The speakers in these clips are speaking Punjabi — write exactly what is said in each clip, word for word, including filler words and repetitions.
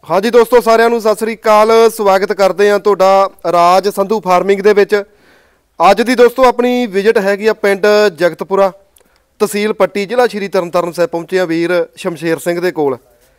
हाँ जी दोस्तों सारिਆਂ ਨੂੰ सत श्री अकाल स्वागत करते हैं तुहाडा राज संधू फार्मिंग दे विच। अज दी दोस्तों अपनी विजिट हैगी आ पिंड जगतपुरा तहसील पट्टी जिला श्री तरनताਰਨ ਸਾਹਿਬ पहुंचे हैं वीर शमशेर सिंह दे कोल।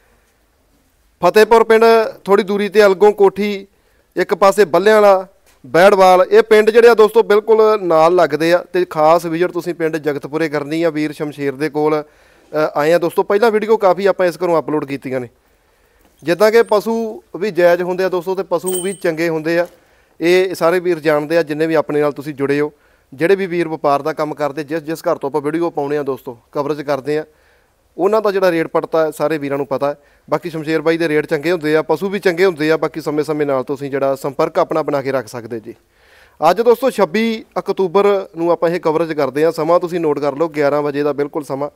फतेहपुर पिंड थोड़ी दूरी ते अलगों कोठी एक पासे बल्लियां वाला बैड़वाल ये पिंड जिहड़े आ दोस्तों बिल्कुल नाल लगदे आ ते खास विजिट तुसीं पिंड जगतपुरे करनी आ वीर शमशेर दे कोल आए हैं दोस्तों। पहला वीडियो काफ़ी आपां इस घरों अपलोड कीतियां ने जिद्दां कि पशु भी जायज़ होंदे आ दोस्तों ते पशु भी चंगे होंदे आ। ये सारे वीर जानते हैं जिन्ने भी अपने नाल तुसीं जुड़े हो ਜਿਹੜੇ भी वीर ਵਪਾਰ ਦਾ ਕੰਮ ਕਰਦੇ जिस जिस घर तो ਆਪਾਂ ਵੀਡੀਓ ਪਾਉਣੇ ਆ ਦੋਸਤੋ ਕਵਰੇਜ ਕਰਦੇ ਆ ਉਹਨਾਂ ਦਾ ਜਿਹੜਾ ਰੇਟ ਪੜਤਾ ਸਾਰੇ ਵੀਰਾਂ ਨੂੰ ਪਤਾ ਹੈ। ਬਾਕੀ ਸ਼ਮਸ਼ੇਰ ਬਾਈ ਦੇ ਰੇਟ ਚੰਗੇ ਹੁੰਦੇ ਆ ਪਸ਼ੂ ਵੀ ਚੰਗੇ ਹੁੰਦੇ ਆ। ਬਾਕੀ ਸਮੇਂ ਸਮੇਂ ਨਾਲ ਤੁਸੀਂ ਜਿਹੜਾ ਸੰਪਰਕ ਆਪਣਾ ਬਣਾ ਕੇ ਰੱਖ ਸਕਦੇ ਜੀ। ਅੱਜ ਦੋਸਤੋ ਛੱਬੀ ਅਕਤੂਬਰ ਨੂੰ ਆਪਾਂ ਇਹ ਕਵਰੇਜ ਕਰਦੇ ਆ। ਸਮਾਂ ਤੁਸੀਂ ਨੋਟ ਕਰ ਲਓ ਗਿਆਰਾਂ ਵਜੇ ਦਾ ਬਿਲਕੁਲ ਸਮਾਂ।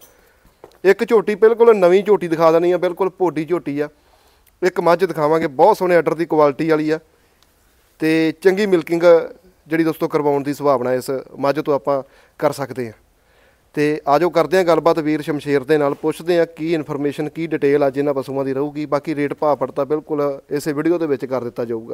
ਇੱਕ ਝੋਟੀ ਬਿਲਕੁਲ ਨਵੀਂ ਝੋਟੀ ਦਿਖਾ ਦੇਣੀ ਆ ਬਿਲकुल ਭੋਡੀ ਝੋਟੀ ਆ। ਇੱਕ ਮੱਝ ਦਿਖਾਵਾਂਗੇ ਬਹੁਤ ਸੋਹਣੇ ਆਰਡਰ ਦੀ ਕੁਆਲਿਟੀ ਵਾਲੀ ਆ ਤੇ ਚੰਗੀ ਮਿਲਕਿੰਗ ਜਿਹੜੀ ਦੋਸਤੋ ਕਰਵਾਉਣ ਦੀ ਸੰਭਾਵਨਾ ਇਸ ਮੱਝ ਤੋਂ ਆਪਾਂ ਕਰ ਸਕਦੇ ਹਾਂ। ਤੇ ਆਜੋ ਕਰਦੇ ਹਾਂ ਗੱਲਬਾਤ ਵੀਰ ਸ਼ਮਸ਼ੇਰ ਦੇ ਨਾਲ ਪੁੱਛਦੇ ਹਾਂ ਕੀ ਇਨਫੋਰਮੇਸ਼ਨ ਕੀ ਡਿਟੇਲ ਅੱਜ ਇਹਨਾਂ ਪਸ਼ੂਆਂ ਦੀ ਰਹੂਗੀ। ਬਾਕੀ ਰੇਟ ਭਾਅ ਪੜਤਾ ਬਿਲਕੁਲ ਇਸੇ ਵੀਡੀਓ ਦੇ ਵਿੱਚ ਕਰ ਦਿੱਤਾ ਜਾਊਗਾ।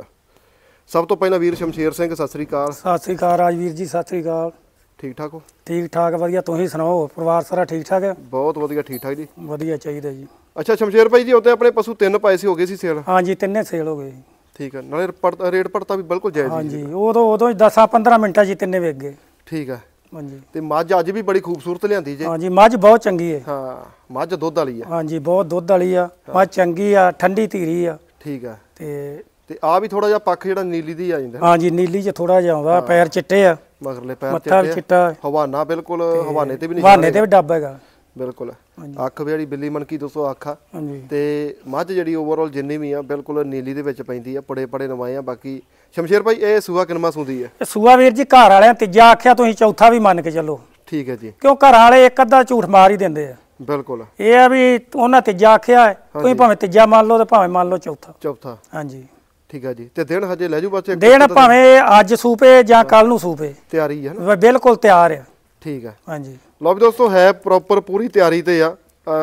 ਸਭ ਤੋਂ ਪਹਿਲਾਂ ਵੀਰ ਸ਼ਮਸ਼ੇਰ ਸਿੰਘ ਸਤਿ ਸ੍ਰੀ ਅਕਾਲ। ਸਤਿ ਸ੍ਰੀ ਅਕਾਲ ਰਾਜਵੀਰ ਜੀ ਸਤਿ ਸ੍ਰੀ ਅਕਾਲ। ਠੀਕ ਠਾਕ ਹੋ? ਠੀਕ ਠਾਕ ਵਧੀਆ ਤੁਸੀਂ ਸੁਣਾਓ ਪਰਿਵਾਰ ਸਾਰਾ ਠੀਕ ਠਾਕ ਹੈ? ਬਹੁਤ ਵਧੀਆ ਠੀਕ ਠਾਕ ਜੀ ਵਧੀਆ ਚਾਹੀਦਾ ਜੀ। ਅੱਛਾ ਸ਼ਮਸ਼ੇਰ ਭਾਈ ਜੀ ਉੱਤੇ ਆਪਣੇ ਪਸ਼ੂ ਤਿੰਨ ਪਾਏ ਸੀ ਹੋ ਗਏ ਸੀ ਸੇਲ? ਹਾਂਜੀ ਤਿੰਨੇ ਸੇਲ ਹੋ ਗਏ। ਠੀਕ ਹੈ ਨਾਲੇ ਰੇਟ ਪੜਤਾ ਵੀ ਬਿਲਕੁਲ ਜਾਇਜ਼ ਹਾਂਜੀ ਉਦੋਂ ਉਦੋਂ ਦਸ ਪੰਦਰਾਂ ਮਿੰਟਾਂ 'ਚ ਤਿੰਨੇ ਵਿਕ ਗਏ। ਠੀਕ ਹੈ ਹਾਂਜੀ ਤੇ ਮੱਝ ਅੱਜ ਵੀ ਬੜੀ ਖੂਬਸੂਰਤ ਲਿਆਂਦੀ ਜੀ। ਹਾਂਜੀ ਮੱਝ ਬਹੁਤ ਚੰਗੀ ਹੈ। ਹਾਂ ਮੱਝ ਦੁੱਧ ਵਾਲੀ ਆ। ਹਾਂਜੀ ਬਹੁਤ ਦੁੱਧ ਵਾਲੀ ਆ ਮੱਝ ਚੰਗੀ ਆ ਠੰਡੀ ਧੀਰੀ ਆ। ਠੀਕ ਹੈ ਤੇ ਤੇ ਆ ਵੀ ਥੋੜਾ ਜਿਹਾ ਪੱਖ ਜਿਹੜਾ ਨੀਲੀ ਦੀ ਆ ਜਾਂਦਾ। ਹਾਂਜੀ ਨੀਲੀ 'ਚ ਥੋੜਾ ਜਿਹਾ ਆਉਂਦਾ ਪੈਰ ਚਿੱਟੇ ਆ ਮਗਰਲੇ ਪੈਰ ਮੱਥਾ ਚਿੱਟਾ ਹਵਾਨਾ ਬਿਲਕੁਲ ਹਵਾਨੇ ਤੇ ਵੀ ਨਹੀਂ ਹਵਾਨੇ ਤੇ ਵੀ ਡੱਬ ਹੈਗਾ ਬਿਲਕੁਲ। ਅੱਖ ਜਿਹੜੀ ਬਿੱਲੀ ਮਨਕੀ ਦੋਸਤੋ ਅੱਖ ਆ ਤੇ ਮੱਝ ਜਿਹੜੀ ਓਵਰਆਲ ਜਿੰਨੀ ਵੀ ਆ ਬਿਲਕੁਲ ਨੀਲੀ ਦੇ ਵਿੱਚ ਪੈਂਦੀ ਆ ਪੜੇ ਪੜੇ ਨਵਾਏ ਆ। ਬਾਕੀ ਸ਼ਮਸ਼ੇਰ ਭਾਈ ਇਹ ਸੂਆ ਕਿੰਨਾ ਸੂੰਦੀ ਹੈ? ਇਹ ਸੂਆ ਵੀਰ ਜੀ ਘਰ ਵਾਲਿਆਂ ਤੀਜਾ ਆਖਿਆ ਤੁਸੀਂ ਚੌਥਾ ਵੀ ਮੰਨ ਕੇ ਚੱਲੋ। ਠੀਕ ਹੈ ਜੀ ਕਿਉਂ ਘਰ ਵਾਲੇ ਇੱਕ ਅੱਧਾ ਝੂਠ ਮਾਰ ਹੀ ਦਿੰਦੇ ਆ। ਬਿਲਕੁਲ ਇਹ ਆ ਵੀ ਉਹਨਾਂ ਤੀਜਾ ਆਖਿਆ ਤੁਸੀਂ ਭਾਵੇਂ ਤੀਜਾ ਮੰਨ ਲਓ ਤੇ ਭਾਵੇਂ ਮੰਨ ਲਓ ਚੌਥਾ ਚੌਥਾ ਹਾਂਜੀ ਠੀਕ ਹੈ ਜੀ। ਤੇ ਦਿਨ ਹਜੇ ਲੈ ਜੂ ਬੱਚੇ ਦਿਨ ਭਾਵੇਂ ਅੱਜ ਸੂਪੇ ਜਾਂ ਕੱਲ ਨੂੰ ਸੂਪੇ ਤਿਆਰੀ ਹੈ ਬਿਲਕੁਲ ਤਿਆਰ ਆ। ਠੀਕ ਹੈ ਹਾਂਜੀ ਲਓ ਵੀ ਦੋਸਤੋ ਹੈ ਪ੍ਰੋਪਰ ਪੂਰੀ ਤਿਆਰੀ ਤੇ ਆ।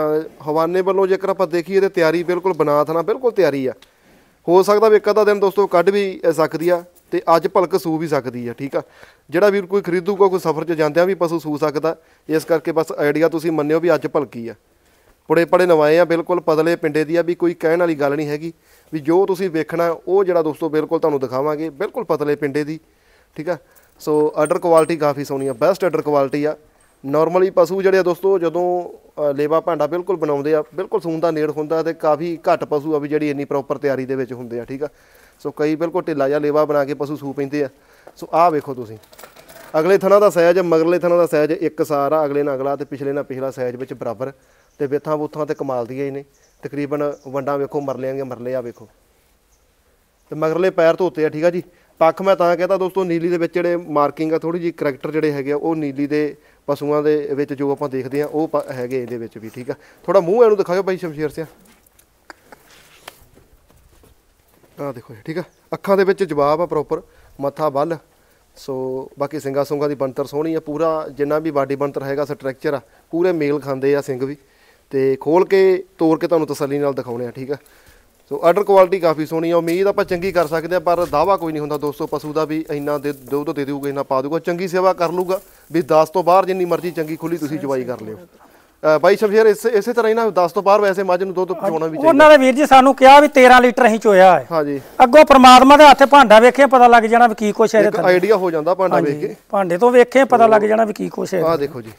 ਹਵਾਨੇ ਵੱਲੋਂ ਜੇਕਰ ਆਪਾਂ ਦੇਖੀਏ ਤੇ ਤਿਆਰੀ ਬਿਲਕੁਲ ਬਣਾ ਥਣਾ ਬਿਲਕੁਲ ਤਿਆਰੀ ਆ। ਹੋ ਸਕਦਾ ਵੀ ਇੱਕ ਅੱਧਾ ਦਿਨ ਦੋਸਤੋ ਕੱਢ ਵੀ ਸਕਦੀ ਆ ਤੇ ਅੱਜ ਭਲਕ ਸੂ ਵੀ ਸਕਦੀ ਆ। ਠੀਕ ਆ ਜਿਹੜਾ ਵੀ ਕੋਈ ਖਰੀਦੂਗਾ ਕੋਈ ਸਫ਼ਰ 'ਚ ਜਾਂਦਿਆਂ ਵੀ ਪਸ਼ੂ ਸੂ ਸਕਦਾ। ਇਸ ਕਰਕੇ ਬਸ ਆਈਡੀਆ ਤੁਸੀਂ ਮੰਨਿਓ ਵੀ ਅੱਜ ਭਲਕੀ ਆ ਪੁੜੇ ਪੜੇ ਨਵਾਏ ਆ ਬਿਲਕੁਲ ਪਤਲੇ ਪਿੰਡੇ ਦੀ ਆ ਵੀ ਕੋਈ ਕਹਿਣ ਵਾਲੀ ਗੱਲ ਨਹੀਂ ਹੈਗੀ ਵੀ ਜੋ ਤੁਸੀਂ ਵੇਖਣਾ ਉਹ ਜਿਹੜਾ ਦੋਸਤੋ ਬਿਲਕੁਲ ਤੁਹਾਨੂੰ ਦਿਖਾਵਾਂਗੇ ਬਿਲਕੁਲ ਪਤਲੇ ਪਿੰਡੇ ਦੀ। ਠੀਕ ਆ ਸੋ ਆਰਡਰ ਕੁਆਲਿਟੀ ਕਾਫੀ ਸੋਹਣੀ ਆ ਬੈਸਟ ਆਰਡਰ ਕੁਆਲਿਟੀ ਆ। ਨੋਰਮਲੀ ਪਸ਼ੂ ਜਿਹੜੇ ਆ ਦੋਸਤੋ ਜਦੋਂ ਲੇਵਾ ਭਾਂਡਾ ਬਿਲਕੁਲ ਬਣਾਉਂਦੇ ਆ ਬਿਲਕੁਲ ਸੂਣ ਦਾ ਨੇੜ ਹੁੰਦਾ ਤੇ ਕਾਫੀ ਘੱਟ ਪਸ਼ੂ ਆ ਵੀ ਜਿਹੜੀ ਇੰਨੀ ਪ੍ਰੋਪਰ ਤਿਆਰੀ ਦੇ ਵਿੱਚ ਹੁੰਦੇ ਆ। ਠੀਕ ਆ ਸੋ ਕਈ ਬਿਲਕੁਲ ਢਿੱਲਾ ਜਿਹਾ ਲੇਵਾ ਬਣਾ ਕੇ ਪਸ਼ੂ ਸੂ ਪੈਂਦੇ ਆ। ਸੋ ਆਹ ਵੇਖੋ ਤੁਸੀਂ ਅਗਲੇ ਥਣਾ ਦਾ ਸਾਈਜ਼ ਮਗਰਲੇ ਥਣਾ ਦਾ ਸਾਈਜ਼ ਇੱਕ ਸਾਰ ਆ ਅਗਲੇ ਨਾਲ ਅਗਲਾ ਤੇ ਪਿਛਲੇ ਨਾਲ ਪਿਛਲਾ ਸਾਈਜ਼ ਵਿੱਚ ਬਰਾਬਰ ਤੇ ਵੇਥਾਂ ਬੂਥਾਂ ਤੇ ਕਮਾਲ ਦੀਆਂ ਹੀ ਨੇ। ਤਕਰੀਬਨ ਵੰਡਾਂ ਵੇਖੋ ਮਰਲਿਆਂ ਦੀਆਂ ਮਰਲੇ ਆ ਵੇਖੋ ਤੇ ਮਗਰਲੇ ਪੈਰ ਧੋਤੇ ਆ। ਠੀਕ ਆ ਜੀ ਪੱਖ ਮੈਂ ਤਾਂ ਕਹਿੰਦਾ ਦੋਸਤੋ ਨੀਲੀ ਦੇ ਵਿੱਚ ਜਿਹੜੇ ਮਾਰਕਿੰਗ ਆ ਥੋੜੀ ਜਿਹੀ ਕਰੈਕਟਰ ਜਿਹੜੇ ਹੈਗੇ ਆ ਉਹ ਨੀਲੀ ਦੇ ਪਸ਼ੂਆਂ ਦੇ ਵਿੱਚ ਜੋ ਆਪਾਂ ਦੇਖਦੇ ਆ ਉਹ ਹੈਗੇ ਇਹਦੇ ਵਿੱਚ ਵੀ। ਠੀਕ ਆ ਥੋੜਾ ਮੂੰਹ ਇਹਨੂੰ ਦਿਖਾਓ ਬਾਈ ਸ਼ਮਸ਼ੇਰ ਸਿਆ ਆਹ ਦੇਖੋ ਠੀਕ ਆ ਅੱਖਾਂ ਦੇ ਵਿੱਚ ਜਵਾਬ ਆ ਪ੍ਰੋਪਰ ਮੱਥਾ ਬੱਲ। ਸੋ ਬਾਕੀ ਸਿੰਘਾਂ ਸੁੰਗਾਂ ਦੀ ਬਣਤਰ ਸੋਹਣੀ ਆ ਪੂਰਾ ਜਿੰਨਾ ਵੀ ਬਾਡੀ ਬਣਤਰ ਹੈਗਾ ਸਟਰਕਚਰ ਆ ਪੂਰੇ ਮੇਲ ਖਾਂਦੇ ਆ ਸਿੰਘ ਵੀ ਤੇ ਖੋਲ ਕੇ ਤੋੜ ਕੇ ਤੁਹਾਨੂੰ ਤਸੱਲੀ ਨਾਲ ਦਿਖਾਉਣੇ ਆ। ਠੀਕ ਆ ਸੋ ਆਰਡਰ ਕੁਆਲਿਟੀ ਕਾਫੀ ਸੋਹਣੀ ਆ ਉਮੀਦ ਆਪਾਂ ਚੰਗੀ ਕਰ ਸਕਦੇ ਆ ਪਰ ਦਾਵਾ ਕੋਈ ਨਹੀਂ ਹੁੰਦਾ ਦੋਸਤੋ ਪਸ਼ੂ ਦਾ ਵੀ ਇੰਨਾ ਦੇ ਦੁੱਧ ਦੇ ਦੇਊਗਾ ਇੰਨਾ ਪਾ ਦੂਗਾ ਚੰਗੀ ਸੇਵਾ ਕਰ ਲੂਗਾ ਵੀ ਦਸ ਤੋਂ ਬਾਹਰ ਜਿੰਨੀ ਮਰਜ਼ੀ ਚੰਗੀ ਖੁੱਲੀ ਤੁਸੀਂ ਚਵਾਈ ਕਰ ਲਿਓ। ਬਾਈ ਸ਼ਮਸ਼ੇਰ ਇਸੇ ਇਸੇ ਤਰ੍ਹਾਂ ਹੀ ਨਾ ਦਸ ਤੋਂ ਬਾਹਰ ਵੈਸੇ ਮੱਝ ਨੂੰ ਦੁੱਧ ਪਚਾਉਣਾ ਵੀ ਚਾਹੀਦਾ। ਉਹਨਾਂ ਨੇ ਵੀਰ ਜੀ ਸਾਨੂੰ ਕਿਹਾ ਵੀ ਤੇਰਾਂ ਲੀਟਰ ਅਸੀਂ ਚੋਇਆ ਹੈ। ਹਾਂਜੀ ਅੱਗੋਂ ਪ੍ਰਮਾਤਮਾ ਦੇ ਹੱਥੇ ਭਾਂਡਾ ਵੇਖੇ ਪਤਾ ਲੱਗ ਜਾਣਾ ਵੀ ਕੀ ਕੁਛ ਹੈ। ਇੱਕ ਆਈਡੀਆ ਹੋ ਜਾਂਦਾ ਭਾਂਡਾ ਵੇਖ ਕੇ ਭਾਂਡੇ ਤੋਂ ਵੇਖੇ ਪਤਾ ਲੱਗ ਜਾਣਾ ਵੀ ਕੀ ਕੁਛ ਹੈ। ਆਹ ਦੇਖੋ ਜੀ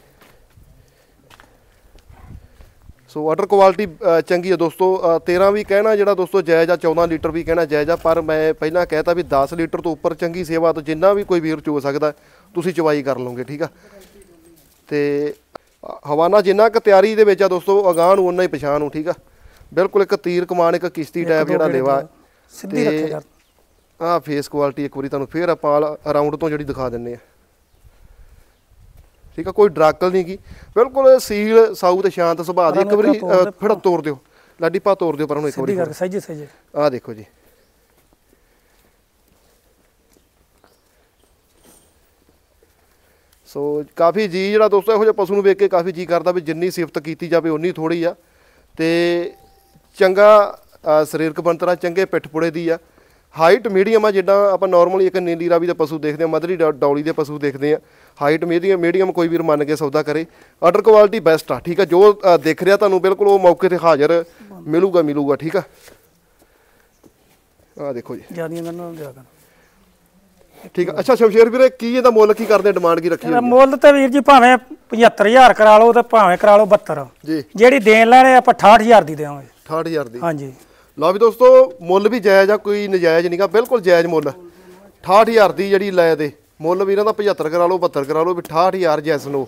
ਸੋ ਆਰਡਰ ਕੁਆਲਿਟੀ ਚੰਗੀ ਹੈ ਦੋਸਤੋ। ਤੇਰਾਂ ਵੀ ਕਹਿਣਾ ਜਿਹੜਾ ਦੋਸਤੋ ਜਾਇਜ਼ ਆ ਚੌਦਾਂ ਲੀਟਰ ਵੀ ਕਹਿਣਾ ਜਾਇਜ਼ ਆ ਪਰ ਮੈਂ ਪਹਿਲਾਂ ਕਹਿਤਾ ਵੀ ਦਸ ਲੀਟਰ ਤੋਂ ਉੱਪਰ ਚੰਗੀ ਸੇਵਾ ਤੋਂ ਜਿੰਨਾ ਵੀ ਕੋਈ ਵੀਰ ਚੋ ਸਕਦਾ ਤੁਸੀਂ ਚਵਾਈ ਕਰ ਲਓਗੇ। ਠੀਕ ਆ ਤੇ ਹਵਾਨਾ ਜਿੰਨਾ ਕੁ ਤਿਆਰੀ ਦੇ ਵਿੱਚ ਆ ਦੋਸਤੋ ਅਗਾਂਹ ਨੂੰ ਉਨਾ ਹੀ ਪਛਾਣ ਨੂੰ। ਠੀਕ ਆ ਬਿਲਕੁਲ ਇੱਕ ਤੀਰ ਕਮਾਨ ਇੱਕ ਕਿਸ਼ਤੀ ਟਾਈਪ ਜਿਹੜਾ ਲੇਵਾ ਸਿੱਧੀ ਰੱਖਿਆ। ਆਹ ਫੇਸ ਕੁਆਲਿਟੀ ਇੱਕ ਵਾਰੀ ਤੁਹਾਨੂੰ ਫੇਰ ਆਪਾਂ ਅਰਾਊਂਡ ਤੋਂ ਜਿਹੜੀ ਦਿਖਾ ਦਿੰਦੇ ਆ। ਠੀਕ ਆ ਕੋਈ ਡਰਾਕਲ ਨਹੀਂ ਗੀ ਬਿਲਕੁਲ ਸੀਲ ਸਾਊ ਤੇ ਸ਼ਾਂਤ ਸੁਭਾਅ ਦੀ। ਇੱਕ ਵਾਰੀ ਫਿਰ ਤੋੜ ਦਿਓ ਲਾਡੀ ਪਾ ਤੋੜ ਦਿਓ ਪਰ ਉਹਨੂੰ ਇੱਕ ਵਾਰੀ ਆਹ ਦੇਖੋ ਜੀ ਸੋ ਕਾਫੀ ਜੀ ਜਿਹੜਾ ਦੋਸਤੋ ਇਹੋ ਜਿਹੇ ਪਸ਼ੂ ਨੂੰ ਵੇਖ ਕੇ ਕਾਫੀ ਜੀ ਕਰਦਾ ਵੀ ਜਿੰਨੀ ਸਿਫਤ ਕੀਤੀ ਜਾਵੇ ਉਨੀ ਥੋੜੀ ਆ ਤੇ ਚੰਗਾ ਸਰੀਰਕ ਬਣਤਰਾਂ ਚੰਗੇ ਪਿੱਠ ਪੁੜੇ ਦੀ ਆ। ਹਾਈਟ ਮੀਡੀਅਮ ਆ, ਜਿੱਦਾਂ ਆਪਾਂ ਨਾਰਮਲੀ ਇੱਕ ਨੀਲੀ ਰਾਵੀ ਦੇ ਪਸ਼ੂ ਦੇਖਦੇ ਆ, ਮਧਰੀ ਡੌਲੀ ਦੇ ਪਸ਼ੂ ਦੇਖਦੇ ਆ। ਹਾਈਟ ਮੀਡੀਅਮ ਮੀਡੀਅਮ ਕੋਈ ਵੀਰ ਮੰਨ ਕੇ ਸੌਦਾ ਕਰੇ। ਆਰਡਰ ਕੁਆਲਿਟੀ ਬੈਸਟ ਆ, ਠੀਕ ਆ। ਜੋ ਦਿਖ ਰਿਹਾ ਤੁਹਾਨੂੰ ਬਿਲਕੁਲ ਉਹ ਮੌਕੇ ਤੇ ਹਾਜ਼ਰ ਮਿਲੂਗਾ ਮਿਲੂਗਾ ਠੀਕ ਆ। ਆ ਦੇਖੋ ਜੀ ਜਿਆਦੀਆਂ ਮੈਨੂੰ ਦਿਆ ਕਰ ਠੀਕ ਆ। ਅੱਛਾ ਸ਼ਮਸ਼ੇਰ ਵੀਰੇ, ਕੀ ਇਹਦਾ ਮੁੱਲ ਕੀ ਕਰਦੇ, ਡਿਮਾਂਡ ਕੀ ਰੱਖੀ? ਮੁੱਲ ਤੇ ਵੀਰ ਜੀ ਭਾਵੇਂ ਪਝੱਤਰ ਹਜ਼ਾਰ ਕਰਾ ਲਓ ਤੇ ਭਾਵੇਂ ਕਰਾ ਲਓ ਬਹੱਤਰ ਜੀ। ਜਿਹੜੀ ਦੇਣ ਲੈਣੇ ਆਪਾਂ ਅਠਾਹਠ ਹਜ਼ਾਰ ਦੀ ਦੇਵਾਂਗੇ। ਅਠਾਹਠ ਹਜ਼ਾਰ ਦੀ? ਹਾਂਜੀ। ਲਓ ਵੀ ਦੋਸਤੋ, ਮੁੱਲ ਵੀ ਜਾਇਜ਼ ਆ, ਕੋਈ ਨਜਾਇਜ਼ ਨਹੀਂਗਾ, ਬਿਲਕੁਲ ਜਾਇਜ਼ ਮੁੱਲ। ਅਠਾਹਠ ਹਜ਼ਾਰ ਦੀ ਜਿਹੜੀ ਲੈ ਦੇ ਮੁੱਲ ਵੀਰਾਂ ਦਾ ਪਝੱਤਰ ਕਰਾ ਲਓ ਬਹੱਤਰ ਕਰਾ ਲਓ, ਵੀ ਅਠਾਹਠ ਹਜ਼ਾਰ ਜੈਸ ਨੂੰ।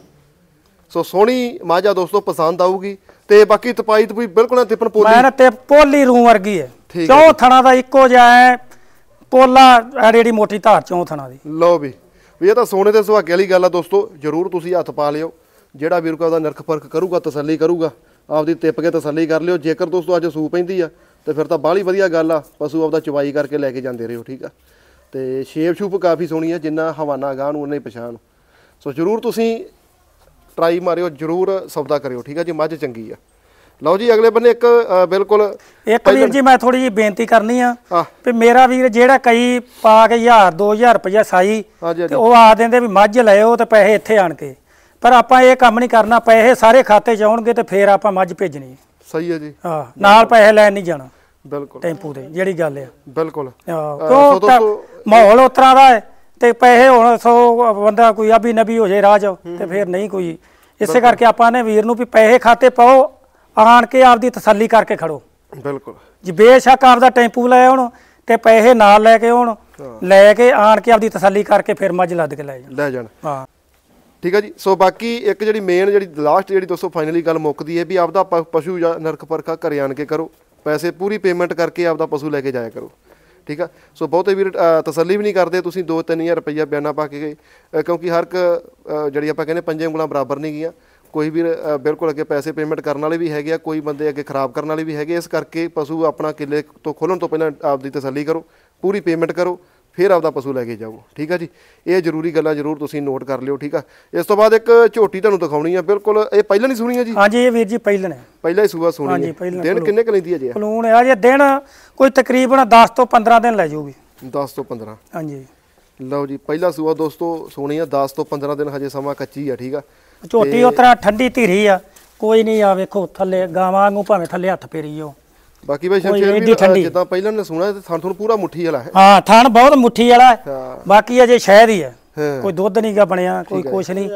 ਸੋ ਸੋਹਣੀ ਮਾਝਾ ਦੋਸਤੋ ਪਸੰਦ ਆਊਗੀ। ਤੇ ਬਾਕੀ ਤਪਾਈ ਤਪੂਈ ਬਿਲਕੁਲ ਤਿੱਪਣ ਪੋਲੀ ਮੈਂ ਤੇ ਪੋਲੀ ਰੂ ਵਰਗੀ ਹੈ, ਚੌ ਥਣਾ ਦਾ ਇੱਕੋ ਜਿਹਾ ਹੈ ਪੋਲਾ ਜਿਹੜੀ ਮੋਟੀ ਧਾਰ ਚੌ ਥਣਾ ਦੀ। ਲਓ ਵੀ ਵੀ ਇਹ ਤਾਂ ਸੋਨੇ ਤੇ ਸੁਹਾਗੇ ਵਾਲੀ ਗੱਲ ਆ ਦੋਸਤੋ। ਜ਼ਰੂਰ ਤੁਸੀਂ ਹੱਥ ਪਾ ਲਿਓ, ਜਿਹੜਾ ਵੀਰ ਕੋ ਉਹਦਾ ਨਿਰਖ ਪਰਖ ਕਰੂਗਾ, ਤਸੱਲੀ ਕਰੂਗਾ, ਆਪਦੀ ਤਿੱਪ ਕੇ ਤਸੱਲੀ ਕਰ ਲਿਓ। ਜੇਕਰ ਦੋਸਤੋ ਅੱਜ ਸੂ ਪੈਂਦੀ ਆ ਤੇ ਫਿਰ ਤਾਂ ਬਾਹਲੀ ਵਧੀਆ ਗੱਲ ਆ, ਪਸ਼ੂ ਆਪਦਾ ਚਵਾਈ ਕਰਕੇ ਲੈ ਕੇ ਜਾਂਦੇ ਰਹੋ ਠੀਕ ਆ। ਤੇ ਸ਼ੇਪ ਸ਼ੂਪ ਕਾਫੀ ਸੋਹਣੀ ਆ, ਜਿੰਨਾ ਹਵਾਨਾ ਗਾਹ ਨੂੰ ਉਹਨੇ ਪਛਾਣ। ਸੋ ਜ਼ਰੂਰ ਤੁਸੀਂ ਟਰਾਈ ਮਾਰਿਓ, ਜ਼ਰੂਰ ਸੌਦਾ ਕਰਿਓ ਠੀਕ ਆ ਜੀ, ਮੱਝ ਚੰਗੀ ਆ। ਲਓ ਜੀ ਅਗਲੇ ਬੰਨੇ ਇੱਕ ਬਿਲਕੁਲ ਇੱਕ ਵੀਰ ਜੀ ਮੈਂ ਥੋੜੀ ਜਿਹੀ ਬੇਨਤੀ ਕਰਨੀ ਆ ਵੀ ਮੇਰਾ ਵੀਰ ਜਿਹੜਾ ਕਈ ਪਾ ਕੇ ਹਜ਼ਾਰ ਦੋ ਹਜ਼ਾਰ ਰੁਪਇਆ ਸਾਈ ਤੇ ਉਹ ਆ ਦਿੰਦੇ ਵੀ ਮੱਝ ਲਿਓ ਤੇ ਪੈਸੇ ਇੱਥੇ ਆਣ ਕੇ, ਪਰ ਆਪਾਂ ਇਹ ਕੰਮ ਨਹੀਂ ਕਰਨਾ। ਪੈਸੇ ਸਾਰੇ ਖਾਤੇ 'ਚ ਆਉਣਗੇ ਤੇ ਫਿਰ ਆਪਾਂ ਮੱਝ ਭੇਜਣੀ। ਸਹੀ ਹੈ ਜੀ। ਹਾਂ, ਨਾਲ ਪੈਸੇ ਲੈਣ ਨਹੀਂ ਜਾਣਾ ਬਿਲਕੁਲ ਟੈਂਪੂ ਤੇ, ਜਿਹੜੀ ਗੱਲ ਆ ਬਿਲਕੁਲ। ਕਿਉਂ ਮਾਹੌਲ ਉਸ ਤਰ੍ਹਾਂ ਦਾ ਹੈ ਤੇ ਪੈਸੇ ਹੁਣ ਸੌ ਬੰਦਾ ਕੋਈ ਆਬੀ ਨਬੀ ਹੋ ਜੇ ਰਾਜ ਤੇ ਫਿਰ ਨਹੀਂ ਕੋਈ। ਇਸੇ ਕਰਕੇ ਆਪਾਂ ਨੇ ਵੀਰ ਨੂੰ ਵੀ ਪੈਸੇ ਖਾਤੇ ਪਾਓ, ਆਣ ਕੇ ਆਪਦੀ ਤਸੱਲੀ ਕਰਕੇ ਖੜੋ ਬਿਲਕੁਲ ਜੀ। ਬੇਸ਼ੱਕ ਆਪਦਾ ਟੈਂਪੂ ਲੈ ਆਉਣ ਤੇ ਪੈਸੇ ਨਾਲ ਲੈ ਕੇ ਆਉਣ, ਲੈ ਕੇ ਆਣ ਕੇ ਆਪਦੀ ਤਸੱਲੀ ਕਰਕੇ ਫਿਰ ਮੱਝ ਲੱਦ ਕੇ ਲੈ ਜਾਣ ਲੈ ਜਾਣ ਹਾਂ ਠੀਕ ਹੈ ਜੀ। ਸੋ ਬਾਕੀ ਇੱਕ ਜਿਹੜੀ ਮੇਨ ਜਿਹੜੀ ਲਾਸਟ ਜਿਹੜੀ ਦੋਸਤੋ ਫਾਈਨਲੀ ਗੱਲ ਮੁੱਕਦੀ ਹੈ ਵੀ ਆਪਦਾ ਪਸ਼ੂ ਜਾਂ ਨਰਕ ਪਰਖਾ ਘਰੇ ਆਣ ਕੇ ਕਰੋ, ਪੈਸੇ ਪੂਰੀ ਪੇਮੈਂਟ ਕਰਕੇ ਆਪਦਾ ਪਸ਼ੂ ਲੈ ਕੇ ਜਾਇਆ ਕਰੋ ਠੀਕ ਆ। ਸੋ ਬਹੁਤੇ ਵੀਰ ਤਸੱਲੀ ਵੀ ਨਹੀਂ ਕਰਦੇ, ਤੁਸੀਂ ਦੋ ਤਿੰਨ ਹਜ਼ਾਰ ਰੁਪਈਆ ਬਿਆਨਾ ਪਾ ਕੇ ਗਏ, ਕਿਉਂਕਿ ਹਰ ਇੱਕ ਜਿਹੜੀ ਆਪਾਂ ਕਹਿੰਦੇ ਪੰਜੇ ਉਂਗਲਾਂ ਬਰਾਬਰ ਨਹੀਂ ਗਈਆਂ। ਕੋਈ ਵੀਰ ਬਿਲਕੁਲ ਅੱਗੇ ਪੈਸੇ ਪੇਮੈਂਟ ਕਰਨ ਵਾਲੇ ਵੀ ਹੈਗੇ ਆ, ਕੋਈ ਬੰਦੇ ਅੱਗੇ ਖਰਾਬ ਕਰਨ ਵਾਲੇ ਵੀ ਹੈਗੇ। ਇਸ ਕਰਕੇ ਪਸ਼ੂ ਆਪਣਾ ਕਿੱਲੇ ਤੋਂ ਖੋਲ੍ਹਣ ਤੋਂ ਪਹਿਲਾਂ ਆਪਦੀ ਤਸੱਲੀ ਕਰੋ, ਪੂਰੀ ਪੇਮੈਂਟ ਕਰੋ, ਫਿਰ ਆਪਦਾ ਪਸ਼ੂ ਲੈ ਕੇ ਜਾਓ ਠੀਕ ਆ ਜੀ। ਇਹ ਜ਼ਰੂਰੀ ਗੱਲਾਂ ਜ਼ਰੂਰ ਤੁਸੀਂ ਨੋਟ ਕਰ ਲਿਓ ਠੀਕ ਆ। ਇਸ ਤੋਂ ਬਾਅਦ ਇੱਕ ਝੋਟੀ ਤੁਹਾਨੂੰ ਦਿਖਾਉਣੀ ਆ, ਬਿਲਕੁਲ ਇਹ ਪਹਿਲਾਂ ਨਹੀਂ ਸੁਣੀ ਆ ਜੀ? ਹਾਂਜੀ ਇਹ ਵੀਰ ਜੀ ਪਹਿਲਾਂ ਨੇ ਪਹਿਲਾਂ ਹੀ ਸੂਆ ਸੁਣੀ ਹੈ। ਦਿਨ ਕਿੰਨੇ ਕੁ ਲੈਂਦੀ ਹੈ ਜੀ? ਪਲੂਣ ਆ ਜੇ ਦਿਨ ਕੋਈ ਤਕਰੀਬਨ ਦਸ ਤੋਂ ਪੰਦਰਾਂ ਦਿਨ ਲੈ ਜਾਊਗੀ। ਦਸ ਤੋਂ ਪੰਦਰਾਂ ਹਾਂਜੀ। ਲਓ ਜੀ ਪਹਿਲਾ ਸੂਆ ਦੋਸਤੋ ਸੁਣੀ ਆ, ਦਸ ਤੋਂ ਪੰਦਰਾਂ ਦਿਨ ਹਜੇ ਸਮਾਂ ਕੱਚੀ ਆ ਠੀਕ ਆ। ਝੋਟੀ ਉਸ ਤਰ੍ਹਾਂ ਠੰਡੀ ਧੀਰੀ ਆ, ਕੋਈ ਨਹੀਂ ਆ ਵੇਖੋ ਥੱਲੇ ਗਾਵਾਂ ਵਾਂਗੂ ਭਾਵੇਂ ਥੱਲੇ ਹੱਥ ਫੇਰੀ ਜਾਓ। ਬਾਕੀ ਬਈ ਸ਼ਮਸ਼ੇਰ ਵੀ ਜਿੱਦਾਂ ਪਹਿਲਾਂ ਨੇ ਸੁਣਾ ਤੇ ਥਣ ਥਣ ਪੂਰਾ ਮੁੱਠੀ ਵਾਲਾ ਹੈ। ਹਾਂ ਥਣ ਬਹੁਤ ਮੁੱਠੀ ਵਾਲਾ ਹੈ, ਬਾਕੀ ਅਜੇ ਸ਼ਹਿਦ ਹੀ ਹੈ, ਕੋਈ ਦੁੱਧ ਨਹੀਂਗਾ ਬਣਿਆ, ਕੋਈ ਕੁਛ ਨਹੀਂ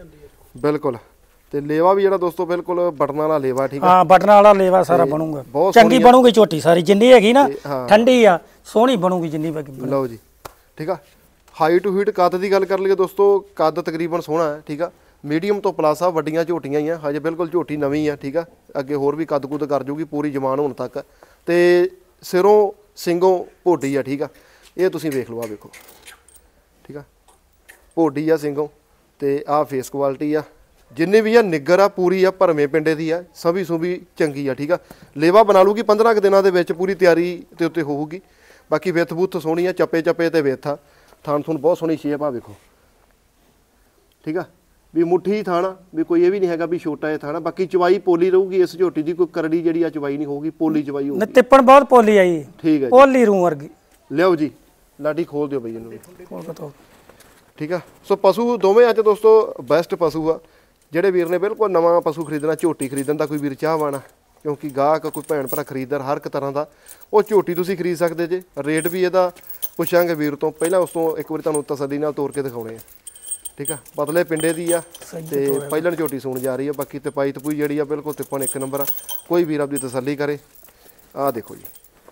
ਬਿਲਕੁਲ। ਤੇ ਲੇਵਾ ਵੀ ਜਿਹੜਾ ਦੋਸਤੋ ਬਿਲਕੁਲ ਬਟਨ ਵਾਲਾ ਲੇਵਾ ਠੀਕ ਆ। ਹਾਂ ਬਟਨ ਵਾਲਾ ਲੇਵਾ ਸਾਰਾ ਬਣੂਗਾ, ਚੰਗੀ ਬਣੂਗੀ ਝੋਟੀ ਸਾਰੀ ਜਿੰਨੀ ਹੈਗੀ ਨਾ, ਠੰਡੀ ਆ ਸੋਹਣੀ ਬਣੂਗੀ ਜਿੰਨੀ ਬਾਕੀ। ਲਓ ਜੀ ਠੀਕ ਆ। ਹਾਈਟ ਟੂ ਹੀਟ ਕੱਦ ਦੀ ਗੱਲ ਕਰ ਲਈਏ ਦੋਸਤੋ, ਕੱਦ ਤਕਰੀਬਨ ਸੋਹਣਾ ਹੈ ਠੀਕ ਆ। ਮੀਡੀਅਮ ਤੋਂ ਪਲੱਸ ਆ, ਵੱਡੀਆਂ ਝੋਟੀਆਂ ਹੀ ਆ, ਹਜੇ ਬਿਲਕੁਲ ਝੋਟੀ ਨਵੀਂ ਆ ਠੀਕ ਆ। ਅੱਗੇ ਹੋਰ ਵੀ ਕੱਦ ਕੁੱਦ ਕਰ ਜੂਗੀ ਪੂਰੀ ਜਵਾਨ ਹੋਣ ਤੱਕ। ਤੇ ਸਿਰੋਂ ਸਿੰਘੋਂ ਭੋਡੀ ਆ ਠੀਕ ਆ। ਇਹ ਤੁਸੀਂ ਵੇਖ ਲਓ, ਆ ਵੇਖੋ ਠੀਕ ਆ, ਭੋਡੀ ਆ ਸਿੰਘੋਂ। ਤੇ ਆਹ ਫੇਸ ਕੁਆਲਿਟੀ ਆ, ਜਿੰਨੀ ਵੀ ਆ ਨਿੱਗਰ ਆ ਪੂਰੀ ਆ, ਭਰਵੇਂ ਪਿੰਡੇ ਦੀ ਆ, ਸਭੀ ਸੁਭੀ ਚੰਗੀ ਆ ਠੀਕ ਆ। ਲੇਵਾ ਬਣਾ ਲੂਗੀ ਪੰਦਰਾਂ ਕੁ ਦਿਨਾਂ ਦੇ ਵਿੱਚ, ਪੂਰੀ ਤਿਆਰੀ ਤੇ ਉੱਤੇ ਹੋਊਗੀ। ਬਾਕੀ ਵਿੱਥ ਬੁੱਥ ਸੋਹਣੀ ਆ, ਚੱਪੇ ਚੱਪੇ ਤੇ ਵਿੱਥ ਆ, ਥਣ ਥੁਣ ਬਹੁਤ ਸੋਹਣੀ ਸ਼ੇਪ ਆ ਵੇਖੋ ਠੀਕ ਆ। ਵੀ ਮੁੱਠੀ ਥਾਣਾ ਵੀ ਕੋਈ ਇਹ ਵੀ ਨਹੀਂ ਹੈਗਾ ਵੀ ਛੋਟਾ ਜਿਹਾ ਥਾਣਾ। ਬਾਕੀ ਚਵਾਈ ਪੋਲੀ ਰਹੂਗੀ ਇਸ ਝੋਟੀ ਦੀ, ਕੋਈ ਕਰੜੀ ਜਿਹੜੀ ਆ ਚਵਾਈ ਨਹੀਂ ਹੋਊਗੀ, ਪੋਲੀ ਚਵਾਈ ਹੋਊਗੀ। ਤਿੱਪਣ ਬਹੁਤ ਪੋਲੀ ਆਈ ਠੀਕ ਹੈ, ਪੋਲੀ ਰੂ ਵਰਗੀ। ਲਿਓ ਜੀ ਲਾਡੀ ਖੋਲ ਦਿਓ ਬਈ ਇਹਨੂੰ ਠੀਕ ਆ। ਸੋ ਪਸ਼ੂ ਦੋਵੇਂ ਅੱਜ ਦੋਸਤੋ ਬੈਸਟ ਪਸ਼ੂ ਆ। ਜਿਹੜੇ ਵੀਰ ਨੇ ਬਿਲਕੁਲ ਨਵਾਂ ਪਸ਼ੂ ਖਰੀਦਣਾ, ਝੋਟੀ ਖਰੀਦਣ ਦਾ ਕੋਈ ਵੀਰ ਚਾਹਵਾਨ ਆ, ਕਿਉਂਕਿ ਗਾਹਕ ਕੋਈ ਭੈਣ ਭਰਾ ਖਰੀਦਦਾਰ ਹਰ ਇੱਕ ਤਰ੍ਹਾਂ ਦਾ, ਉਹ ਝੋਟੀ ਤੁਸੀਂ ਖਰੀਦ ਸਕਦੇ ਜੇ। ਰੇਟ ਵੀ ਇਹਦਾ ਪੁੱਛਾਂਗੇ ਵੀਰ ਤੋਂ, ਪਹਿਲਾਂ ਉਸ ਤੋਂ ਇੱਕ ਵਾਰੀ ਤੁਹਾਨੂੰ ਤਸੱਲੀ ਨਾਲ ਤੋਰ ਕੇ ਦਿਖਾਉਣੇ ਆ ਠੀਕ ਆ। ਪਤਲੇ ਪਿੰਡੇ ਦੀ ਆ ਤੇ ਪਹਿਲਾਂ ਝੋਟੀ ਸੂਣ ਜਾ ਰਹੀ ਆ। ਬਾਕੀ ਤਪਾਈ ਤਪੂਈ ਜਿਹੜੀ ਆ ਬਿਲਕੁਲ ਤਿੱਪਣ ਇੱਕ ਨੰਬਰ ਆ। ਕੋਈ ਵੀਰ ਆਪਦੀ ਤਸੱਲੀ ਕਰੇ। ਆਹ ਦੇਖੋ ਜੀ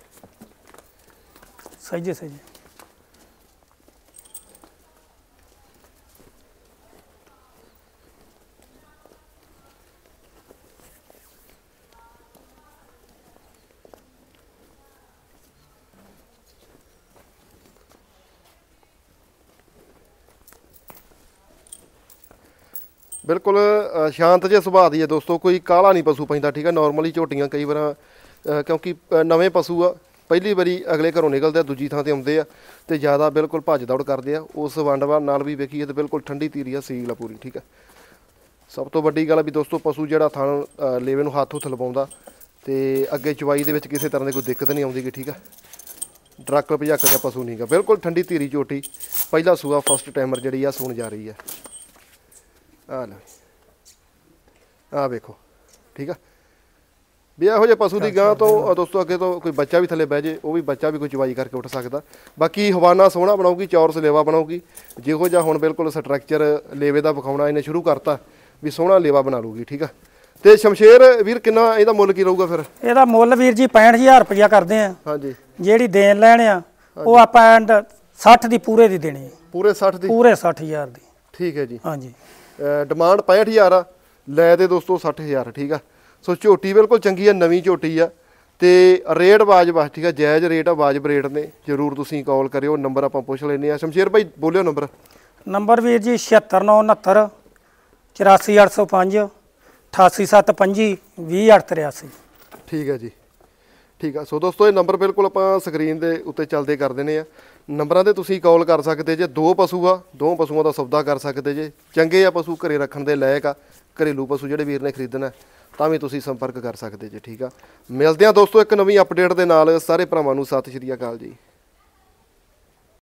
ਸਹੀ ਜੀ ਸਹੀ ਜੀ। ਬਿਲਕੁਲ ਸ਼ਾਂਤ ਜਿਹੇ ਸੁਭਾਅ ਦੀ ਹੈ ਦੋਸਤੋ, ਕੋਈ ਕਾਹਲਾ ਨਹੀਂ ਪਸ਼ੂ ਪੈਂਦਾ ਠੀਕ ਆ। ਨਾਰਮਲੀ ਝੋਟੀਆਂ ਕਈ ਵਾਰ ਕਿਉਂਕਿ ਨਵੇਂ ਪਸ਼ੂ ਆ, ਪਹਿਲੀ ਵਾਰੀ ਅਗਲੇ ਘਰੋਂ ਨਿਕਲਦੇ ਆ, ਦੂਜੀ ਥਾਂ ਤੇ ਆਉਂਦੇ ਆ ਤੇ ਜ਼ਿਆਦਾ ਬਿਲਕੁਲ ਭੱਜ ਦੌੜ ਕਰਦੇ ਆ। ਉਸ ਵੰਡਵਾ ਨਾਲ ਵੀ ਵੇਖੀਏ ਤੇ ਬਿਲਕੁਲ ਠੰਡੀ ਧੀਰੀ ਆ, ਸੀਲ ਆ ਪੂਰੀ ਠੀਕ ਆ। ਸਭ ਤੋਂ ਵੱਡੀ ਗੱਲ ਵੀ ਦੋਸਤੋ ਪਸ਼ੂ ਜਿਹੜਾ ਥਣ ਲੇਵੇ ਨੂੰ ਹੱਥ ਹੁੱਥ ਲਵਾਉਂਦਾ ਤੇ ਅੱਗੇ ਚਵਾਈ ਦੇ ਵਿੱਚ ਕਿਸੇ ਤਰ੍ਹਾਂ ਦੀ ਕੋਈ ਦਿੱਕਤ ਨਹੀਂ ਆਉਂਦੀ ਗੀ। ਠੀਕ ਆ, ਡਰੱਕ ਭਜਾਕ ਦਾ ਪਸ਼ੂ ਨਹੀਂਗਾ, ਬਿਲਕੁਲ ਠੰਡੀ ਧੀਰੀ ਝੋਟੀ, ਪਹਿਲਾ ਸੂਆ ਫਸਟ ਟਾਈਮਰ ਜਿਹੜੀ ਆ ਸੂਣ ਜਾ ਰਹੀ ਆ। ਆ ਲੈ ਆ ਵੇਖੋ। ਠੀਕ ਆ, ਵੀ ਇਹੋ ਜਿਹੇ ਪਸ਼ੂ ਦੀ ਗਾਂ ਤੋਂ ਦੋਸਤੋ ਅੱਗੇ ਤੋਂ ਕੋਈ ਬੱਚਾ ਵੀ ਥੱਲੇ ਬਹਿ ਜੇ, ਉਹ ਵੀ ਬੱਚਾ ਵੀ ਕੋਈ ਚਵਾਈ ਕਰਕੇ ਉੱਠ ਸਕਦਾ। ਬਾਕੀ ਹਵਾਨਾ ਸੋਹਣਾ ਬਣਾਉਗੀ, ਚੌਰਸ ਲੇਵਾ ਬਣਾਉਗੀ, ਜਿਹੋ ਜਿਹਾ ਹੁਣ ਬਿਲਕੁਲ ਸਟਰਕਚਰ ਲੇਵੇ ਦਾ ਵਿਖਾਉਣਾ ਇਹਨੇ ਸ਼ੁਰੂ ਕਰਤਾ ਵੀ ਸੋਹਣਾ ਲੇਵਾ ਬਣਾ ਲੂਗੀ। ਠੀਕ ਆ, ਤੇ ਸ਼ਮਸ਼ੇਰ ਵੀਰ ਕਿੰਨਾ ਇਹਦਾ ਮੁੱਲ ਕੀ ਰਹੂਗਾ ਫਿਰ? ਇਹਦਾ ਮੁੱਲ ਵੀਰ ਜੀ ਪੈਂਹਠ ਹਜ਼ਾਰ ਰੁਪਇਆ ਕਰਦੇ ਆ। ਹਾਂਜੀ, ਜਿਹੜੀ ਦੇਣ ਲੈਣ ਆ ਉਹ ਆਪਾਂ ਐਂਡ ਸੱਠ ਦੀ ਪੂਰੇ ਦੀ ਦੇਣੀ, ਪੂਰੇ ਸੱਠ ਦੀ, ਪੂਰੇ ਸੱਠ ਹਜ਼ਾਰ ਦੀ। ਠੀਕ ਹੈ ਜੀ, ਹਾਂਜੀ। ਡਿਮਾਂਡ ਪੈਂਹਠ ਹਜ਼ਾਰ ਆ, ਲੈ ਦੇ ਦੋਸਤੋ ਸੱਠ ਹਜ਼ਾਰ। ਠੀਕ ਆ, ਸੋ ਝੋਟੀ ਬਿਲਕੁਲ ਚੰਗੀ ਆ, ਨਵੀਂ ਝੋਟੀ ਆ ਤੇ ਰੇਟ ਵਾਜਬ ਆ। ਠੀਕ ਆ, ਜਾਇਜ਼ ਰੇਟ ਆ, ਵਾਜਬ ਰੇਟ ਨੇ। ਜ਼ਰੂਰ ਤੁਸੀਂ ਕਾਲ ਕਰਿਓ, ਨੰਬਰ ਆਪਾਂ ਪੁੱਛ ਲੈਂਦੇ ਆ। ਸ਼ਮਸ਼ੇਰ ਭਾਈ ਬੋਲਿਓ ਨੰਬਰ। ਨੰਬਰ ਵੀਰ ਜੀ ਛਿਹੱਤਰ ਨੌ ਉਣਹੱਤਰ ਚੁਰਾਸੀ ਅੱਠ ਸੌ ਪੰਜ ਅਠਾਸੀ ਸੱਤ ਪੰਜੀ ਵੀਹ ਅੱਠ ਤਰਿਆਸੀ। ਠੀਕ ਹੈ ਜੀ, ਠੀਕ ਆ। ਸੋ ਦੋਸਤੋ ਇਹ ਨੰਬਰ ਬਿਲਕੁਲ ਆਪਾਂ ਸਕਰੀਨ ਦੇ ਉੱਤੇ ਚੱਲਦੇ ਕਰ ਦਿੰਦੇ ਆ। ਨੰਬਰਾਂ ਤੇ ਤੁਸੀਂ ਕਾਲ ਕਰ ਸਕਦੇ ਜੇ। ਦੋ ਪਸ਼ੂ ਆ, ਦੋ ਪਸ਼ੂਆਂ ਦਾ ਸੌਦਾ ਕਰ ਸਕਦੇ ਜੇ। ਚੰਗੇ ਆ ਪਸ਼ੂ, ਘਰੇ ਰੱਖਣ ਦੇ ਲਾਇਕ ਆ। ਘਰੇਲੂ ਪਸ਼ੂ ਜਿਹੜੇ ਵੀਰ ਨੇ ਖਰੀਦਣਾ ਤਾਂ ਵੀ ਤੁਸੀਂ ਸੰਪਰਕ ਕਰ ਸਕਦੇ ਜੇ। ਠੀਕ ਆ, ਮਿਲਦੇ ਆ ਦੋਸਤੋ ਇੱਕ ਨਵੀਂ ਅਪਡੇਟ ਦੇ ਨਾਲ। ਸਾਰੇ ਭਰਾਵਾਂ ਨੂੰ ਸਤਿ ਸ਼੍ਰੀ ਅਕਾਲ ਜੀ।